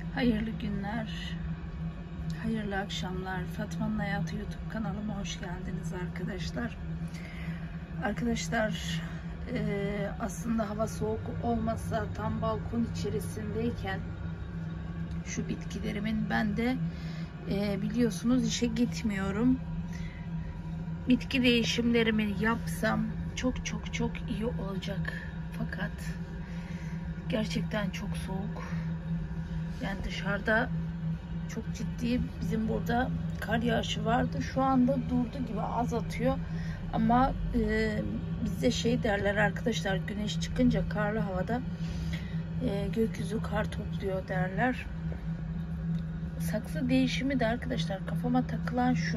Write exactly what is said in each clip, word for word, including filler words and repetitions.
Hayırlı günler, hayırlı akşamlar. Fatma'nın Hayatı YouTube kanalıma hoş geldiniz arkadaşlar. Arkadaşlar e, aslında hava soğuk olmasa tam balkon içerisindeyken şu bitkilerimin ben de e, biliyorsunuz işe gitmiyorum. Bitki değişimlerimi yapsam çok çok çok iyi olacak. Fakat gerçekten çok soğuk. Yani dışarıda çok ciddi, bizim burada kar yağışı vardı. Şu anda durdu gibi, az atıyor. Ama e, bizde şey derler arkadaşlar, güneş çıkınca karlı havada e, gökyüzü kar topluyor derler. Saksı değişimi de arkadaşlar kafama takılan şu.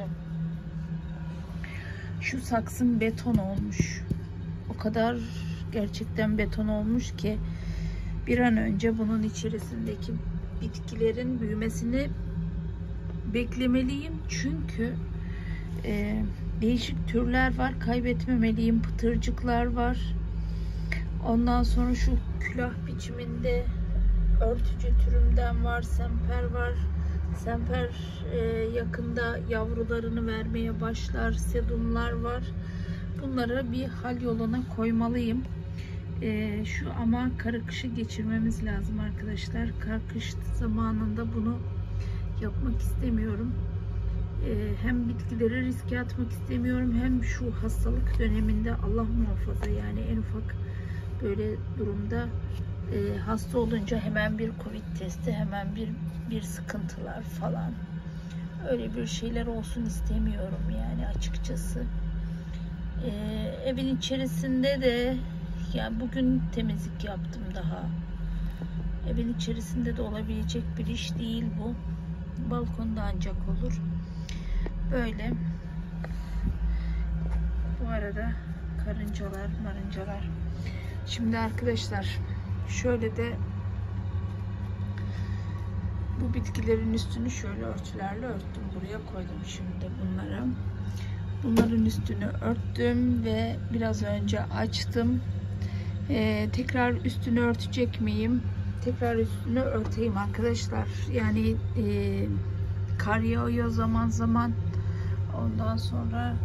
Şu saksın beton olmuş. O kadar gerçekten beton olmuş ki bir an önce bunun içerisindeki bitkilerin büyümesini beklemeliyim. Çünkü e, değişik türler var. Kaybetmemeliyim. Pıtırcıklar var. Ondan sonra şu külah biçiminde örtücü türümden var. Semper var. Semper e, yakında yavrularını vermeye başlar. Sedumlar var. Bunları bir hal yoluna koymalıyım. Ee, şu ama kara kışı geçirmemiz lazım arkadaşlar. Kar kış zamanında bunu yapmak istemiyorum. Ee, hem bitkileri riske atmak istemiyorum, hem şu hastalık döneminde Allah muhafaza, yani en ufak böyle durumda e, hasta olunca hemen bir Covid testi, hemen bir bir sıkıntılar falan, öyle bir şeyler olsun istemiyorum yani açıkçası. Ee, evin içerisinde de yani bugün temizlik yaptım daha. Evin içerisinde de olabilecek bir iş değil bu. Balkonda ancak olur. Böyle. Bu arada karıncalar, marıncalar. Şimdi arkadaşlar şöyle de bu bitkilerin üstünü şöyle örtülerle örttüm. Buraya koydum şimdi bunları. Bunların üstünü örttüm ve biraz önce açtım. Ee, tekrar üstünü örtecek miyim? Tekrar üstünü örteyim arkadaşlar. Yani e, kar yağıyor zaman zaman. Ondan sonra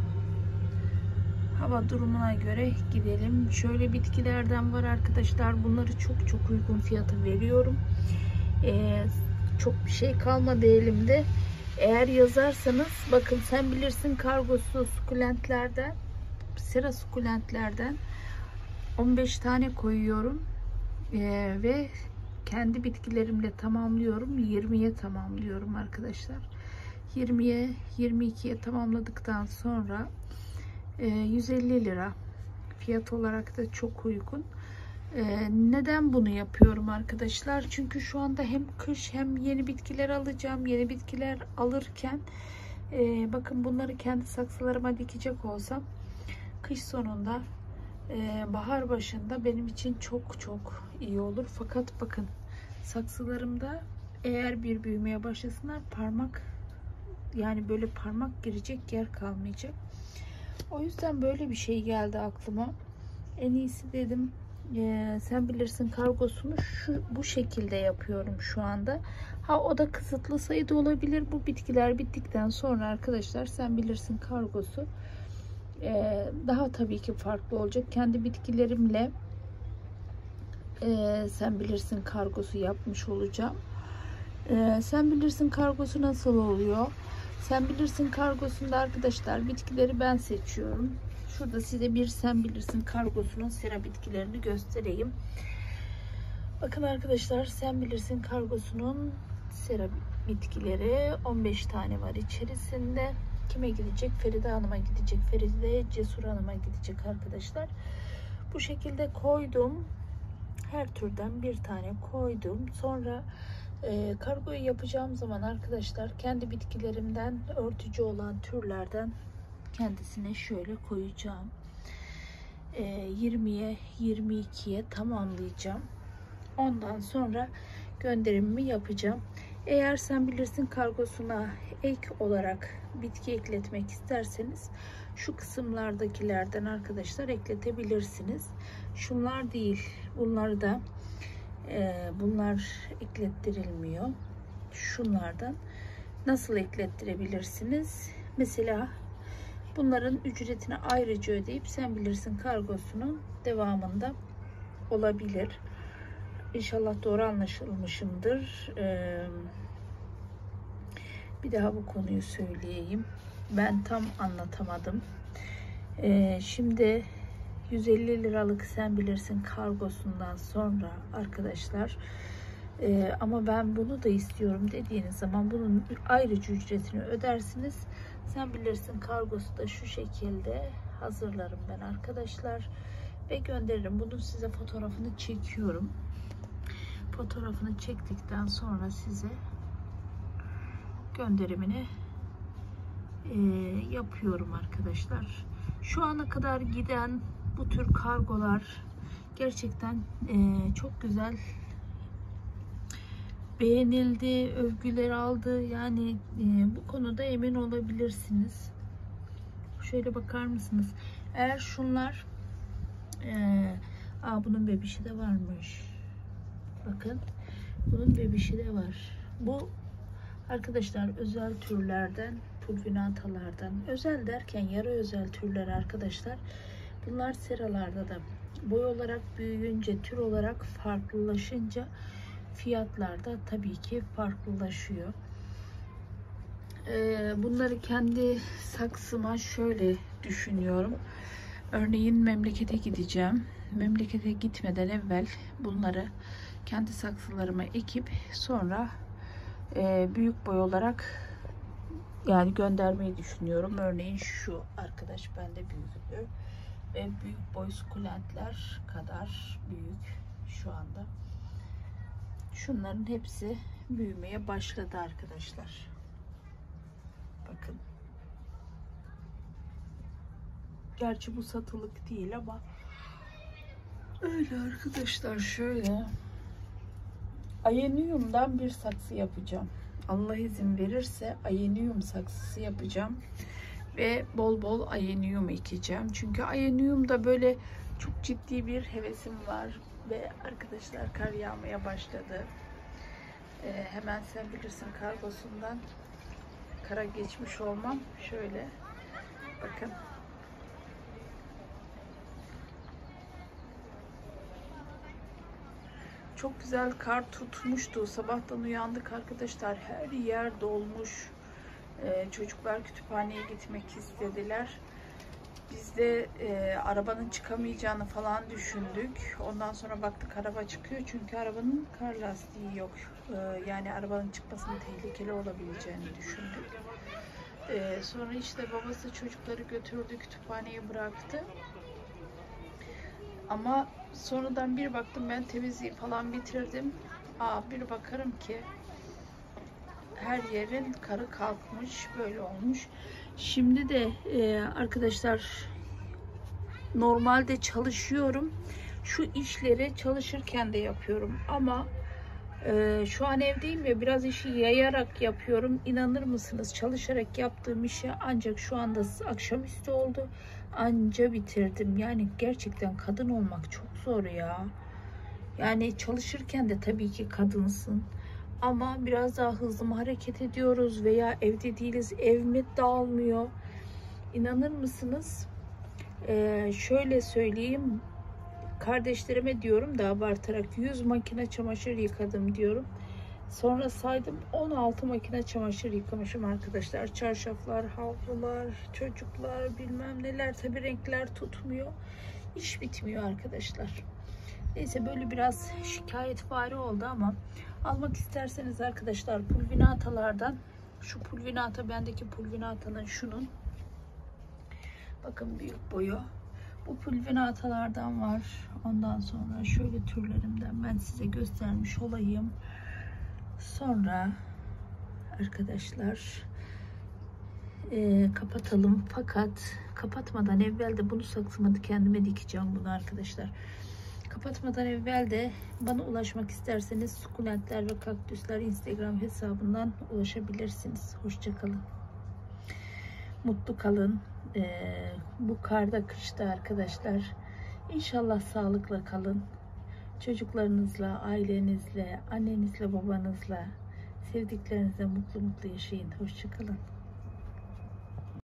hava durumuna göre gidelim. Şöyle bitkilerden var arkadaşlar. Bunları çok çok uygun fiyata veriyorum. Ee, çok bir şey kalmadı elimde. Eğer yazarsanız bakın, sen bilirsin kargosu sukulentlerden, sera sukulentlerden on beş tane koyuyorum ee, ve kendi bitkilerimle tamamlıyorum. yirmiye tamamlıyorum arkadaşlar. yirmiye yirmi ikiye tamamladıktan sonra e, yüz elli lira fiyat olarak da çok uygun. Ee, neden bunu yapıyorum arkadaşlar? Çünkü şu anda hem kış hem yeni bitkiler alacağım. Yeni bitkiler alırken e, bakın, bunları kendi saksılarıma dikecek olsam kış sonunda, Ee, bahar başında benim için çok çok iyi olur. Fakat bakın, saksılarımda eğer bir büyümeye başlasınlar, parmak, yani böyle parmak girecek yer kalmayacak. O yüzden böyle bir şey geldi aklıma. En iyisi dedim, e, sen bilirsin kargosunu şu bu şekilde yapıyorum şu anda. Ha, o da kısıtlı sayıda olabilir. Bu bitkiler bittikten sonra arkadaşlar, sen bilirsin kargosu Ee, daha tabii ki farklı olacak. Kendi bitkilerimle e, sen bilirsin kargosu yapmış olacağım. Ee, sen bilirsin kargosu nasıl oluyor? Sen bilirsin kargosunda arkadaşlar bitkileri ben seçiyorum. Şurada size bir sen bilirsin kargosunun sera bitkilerini göstereyim. Bakın arkadaşlar, sen bilirsin kargosunun sera bitkileri on beş tane var içerisinde. Kime gidecek? Feride Hanım'a gidecek. Feride Cesur Hanım'a gidecek arkadaşlar. Bu şekilde koydum. Her türden bir tane koydum. Sonra e, kargoyu yapacağım zaman arkadaşlar, kendi bitkilerimden örtücü olan türlerden kendisine şöyle koyacağım. E, yirmiye yirmi ikiye tamamlayacağım. Ondan sonra gönderimimi yapacağım. Eğer sen bilirsin kargosuna ek olarak bitki ekletmek isterseniz şu kısımlardakilerden arkadaşlar ekletebilirsiniz. Şunlar değil, bunları da Ee, bunlar eklettirilmiyor. Şunlardan nasıl eklettirebilirsiniz? Mesela bunların ücretini ayrıca ödeyip sen bilirsin kargosunun devamında olabilir. İnşallah doğru anlaşılmışımdır. Ee, bir daha bu konuyu söyleyeyim. Ben tam anlatamadım. Ee, şimdi yüz elli liralık sen bilirsin kargosundan sonra arkadaşlar, e, ama ben bunu da istiyorum dediğiniz zaman bunun ayrıca ücretini ödersiniz. Sen bilirsin kargosu da şu şekilde hazırlarım ben arkadaşlar ve gönderirim. Bunun size fotoğrafını çekiyorum. Fotoğrafını çektikten sonra size gönderimini e, yapıyorum arkadaşlar. Şu ana kadar giden bu tür kargolar gerçekten e, çok güzel beğenildi, övgüler aldı. Yani e, bu konuda emin olabilirsiniz. Şöyle bakar mısınız? Eğer şunlar e, aa, bunun bebişi de varmış. Bakın, bunun bebişi de var. Bu arkadaşlar özel türlerden, pulvinatalardan. Özel derken yarı özel türler arkadaşlar. Bunlar seralarda da boy olarak büyüyünce, tür olarak farklılaşınca fiyatlar da tabii ki farklılaşıyor. Ee, bunları kendi saksıma şöyle düşünüyorum. Örneğin memlekete gideceğim. Memlekete gitmeden evvel bunları kendi saksılarıma ekip sonra e, büyük boy olarak yani göndermeyi düşünüyorum. Örneğin şu arkadaş bende büyüktü ve büyük boy sukulentler kadar büyük şu anda. Şunların hepsi büyümeye başladı arkadaşlar. Bakın. Gerçi bu satılık değil ama öyle arkadaşlar. Şöyle ayenyumdan bir saksı yapacağım. Allah izin verirse ayenyum saksısı yapacağım ve bol bol ayenyum ekeceğim. Çünkü ayenyumda böyle çok ciddi bir hevesim var ve arkadaşlar kar yağmaya başladı. Ee, hemen sen bilirsin kargosundan kara geçmiş olmam. Şöyle bakın. Çok güzel kar tutmuştu. Sabahtan uyandık arkadaşlar. Her yer dolmuş. Ee, çocuklar kütüphaneye gitmek istediler. Biz de e, arabanın çıkamayacağını falan düşündük. Ondan sonra baktık araba çıkıyor. Çünkü arabanın kar lastiği yok. Ee, yani arabanın çıkmasının tehlikeli olabileceğini düşündük. Ee, sonra işte babası çocukları götürdü, kütüphaneye bıraktı. Ama sonradan bir baktım, ben temizliği falan bitirdim. Aa, bir bakarım ki her yerin karı kalkmış, böyle olmuş. Şimdi de e, arkadaşlar normalde çalışıyorum. Şu işleri çalışırken de yapıyorum ama e, şu an evdeyim ya, biraz işi yayarak yapıyorum. İnanır mısınız, çalışarak yaptığım işi ancak şu anda akşamüstü oldu. Anca bitirdim. Yani gerçekten kadın olmak çok zor ya. Yani çalışırken de tabii ki kadınsın. Ama biraz daha hızlı mı hareket ediyoruz veya evde değiliz, ev mi dağılmıyor? İnanır mısınız? Ee, şöyle söyleyeyim. Kardeşlerime diyorum da abartarak yüz makine çamaşır yıkadım diyorum. Sonra saydım, on altı makine çamaşır yıkamışım arkadaşlar. Çarşaflar, havlular, çocuklar, bilmem neler. Tabii renkler tutmuyor. İş bitmiyor arkadaşlar. Neyse, böyle biraz şikayetvari oldu ama almak isterseniz arkadaşlar pulvinatalardan, şu pulvinata, bendeki pulvinatanın şunun bakın büyük boyu, bu pulvinatalardan var. Ondan sonra şöyle türlerimden ben size göstermiş olayım. Sonra arkadaşlar e, kapatalım, fakat kapatmadan evvel de bunu saksıma kendime dikeceğim bunu arkadaşlar. Kapatmadan evvel de bana ulaşmak isterseniz sukulentler ve kaktüsler Instagram hesabından ulaşabilirsiniz. Hoşça kalın. Mutlu kalın. Ee, bu karda kışta arkadaşlar. İnşallah sağlıkla kalın. Çocuklarınızla, ailenizle, annenizle, babanızla, sevdiklerinizle mutlu mutlu yaşayın. Hoşça kalın.